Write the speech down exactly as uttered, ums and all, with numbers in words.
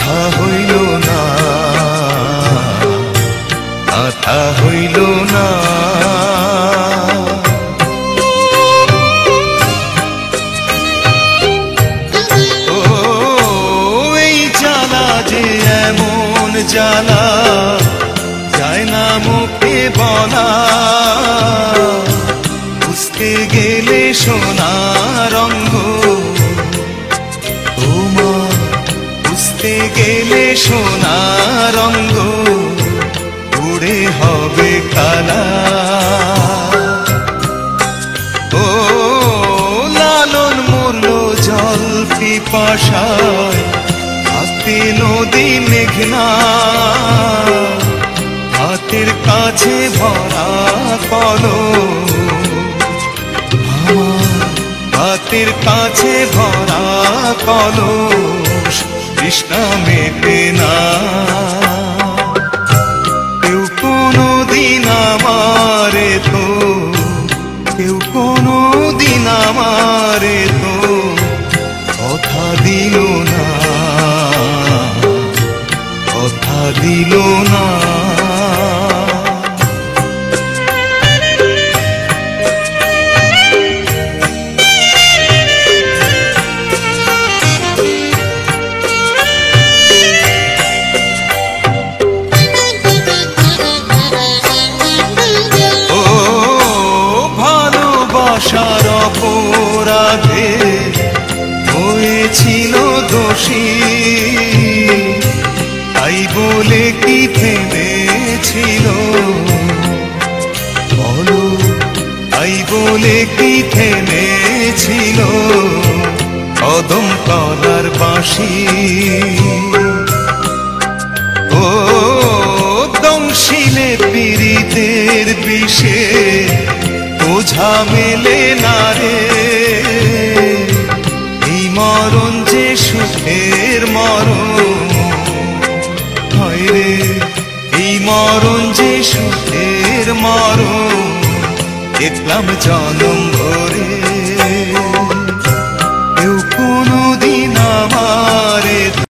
কথা হইল না, কথা হইল না। ও এই জ্বালা যে এমন জ্বালা যায় না মুখে বলা, বুঝতে গেলে সোনা রঙ্গ তোমার, বুঝতে গেলে সোনা রঙ্গ উড়ে হবে কালা। ও লালন মরল জল পিপাসায়, হাতে নদী মেঘনা, হাতের কাছে ভরা কলম, আমার হাতের কাছে ভরা কলস তৃষ্ণা মেটে না। কেউ কোনো দিন আমারে তো, কেউ কোনো দিন আমারে তো কথা দিল না, কথা দিল না। ভালোবাসার অপরাধে হয়েছিল দোষী, তাই বলে কি থেমেছিল বলো, তাই বলে কি থেমেছিল কদম তলার বাঁশি। ও দংশিলে পীড়িতের বিষে বোঝা মেলে না রে, এই মরণ যে সুখের মরণ, হয় রে এই মরণ যে সুখের মরণ, দেখলাম জনম ভরে। কেউ কোনো দিন আমারে